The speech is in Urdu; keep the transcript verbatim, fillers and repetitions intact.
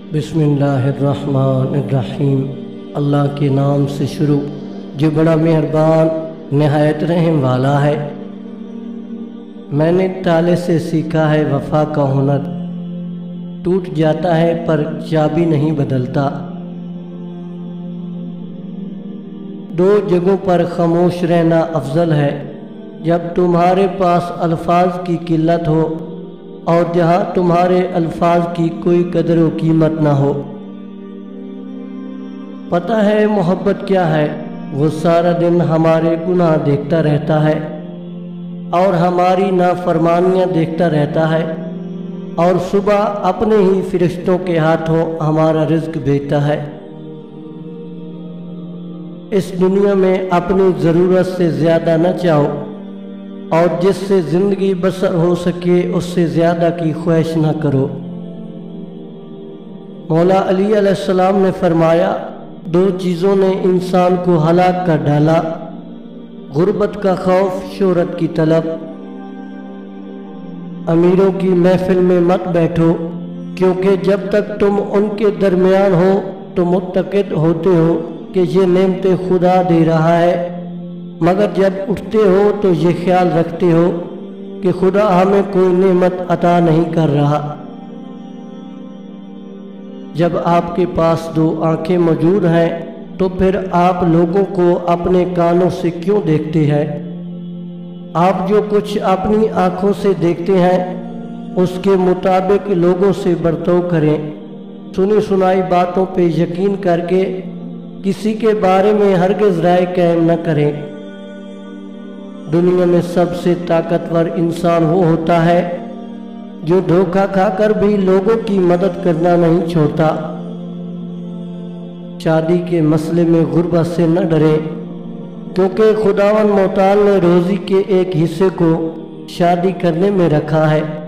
बिस्मिल्लाहिर्रहमानिर्रहीम। اللہ کے نام سے شروع جو بڑا مہربان نہایت رحم والا ہے۔ میں نے تالے سے سیکھا ہے وفا کا ہنر، ٹوٹ جاتا ہے پر چابی نہیں بدلتا۔ دو جگہوں پر خاموش رہنا افضل ہے، جب تمہارے پاس الفاظ کی قلت ہو اور جہاں تمہارے الفاظ کی کوئی قدر و قیمت نہ ہو۔ پتہ ہے محبت کیا ہے؟ وہ سارا دن ہمارے گناہ دیکھتا رہتا ہے اور ہماری نافرمانیاں دیکھتا رہتا ہے، اور صبح اپنے ہی فرشتوں کے ہاتھوں ہمارا رزق بھیجتا ہے۔ اس دنیا میں اپنی ضرورت سے زیادہ نہ چاہو، اور جس سے زندگی بسر ہو سکے اس سے زیادہ کی خواہش نہ کرو۔ مولا علی علیہ السلام نے فرمایا، دو چیزوں نے انسان کو ہلاک کر ڈالا، غربت کا خوف، شہرت کی طلب۔ امیروں کی محفل میں مت بیٹھو، کیونکہ جب تک تم ان کے درمیان ہو تو معتقد ہوتے ہو کہ یہ نعمتیں خدا دے رہا ہے، مگر جب اٹھتے ہو تو یہ خیال رکھتے ہو کہ خدا ہمیں کوئی نعمت عطا نہیں کر رہا۔ جب آپ کے پاس دو آنکھیں موجود ہیں تو پھر آپ لوگوں کو اپنے کانوں سے کیوں دیکھتے ہیں؟ آپ جو کچھ اپنی آنکھوں سے دیکھتے ہیں اس کے مطابق لوگوں سے برتاؤ کریں۔ سنی سنائی باتوں پہ یقین کر کے کسی کے بارے میں ہرگز رائے قائم نہ کریں۔ دنیا میں سب سے طاقتور انسان وہ ہوتا ہے جو دھوکہ کھا کر بھی لوگوں کی مدد کرنا نہیں چھوڑتا۔ شادی کے مسئلے میں غربت سے نہ ڈریں، کیونکہ خداوند متعال نے روزی کے ایک حصے کو شادی کرنے میں رکھا ہے۔